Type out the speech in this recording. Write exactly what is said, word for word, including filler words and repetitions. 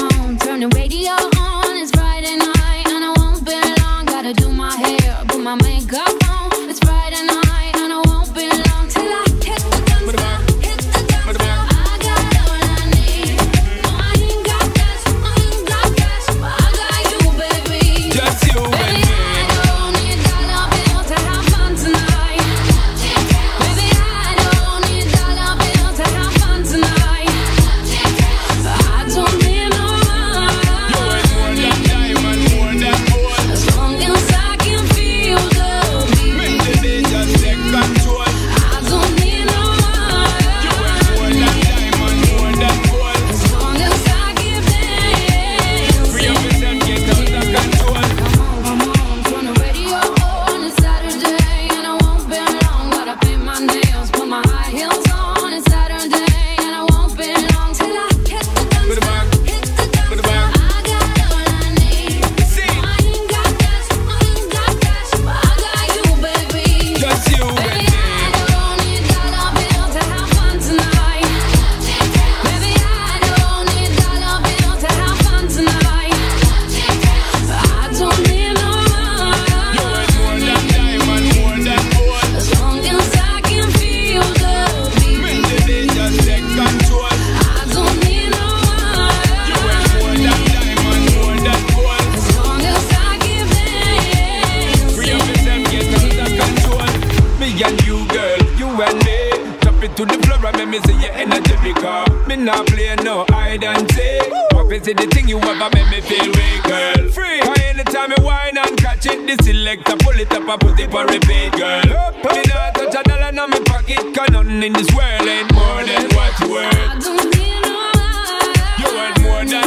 on, turn the radio on. It's Friday night and I won't be long. Gotta do my hair, put my makeup on. It's Friday night and I won't be long till I hit the dance floor, hit the dance floor. I got all I need. No, I ain't got cash, I ain't got cash, but I got you, baby. Just you, baby. I don't need dollar bills to have fun tonight. Baby, I don't need dollar bills to have fun tonight. I don't need no money. You ain't more than diamond, more than gold. As long as I can feel the beat. Make the day just take control. I don't need no money. You ain't more than diamond, more than gold. As long as I keep dancing. Free up yourself, get out of control. Come on, come on, turn the radio on. It's Saturday and I won't be long. Gotta paint my nails, put my high heels on. It's Saturday and I won't be long till I hit the dance Put it back. floor, hit the dance Put it floor. back. I got all I need. See, I ain't got cash, I ain't got cash, but I got you, baby. just you, Baby, baby. I don't need dollar bills to have fun tonight. Baby, I don't need dollar bills to have fun tonight. I don't need no You money. ain't more than diamond, more than gold. As long as I can feel the beat. Make the day just take control. I don't need no You ain't more money. than diamond, more than gold. As long as I keep Free dancing. up yourself, get out of control. Me and you, girl, you and me. Drop it to the floor and make me see your energy because me not play no hide and seek. What is it the thing you ever make me feel weak, girl? Free. Cause anytime you whine and catch it, the selector pull it up and put it for repeat, girl. Me not touch a dollar in my pocket, cause nothing in this world ain't more than what you worth. I don't need no money. You ain't more than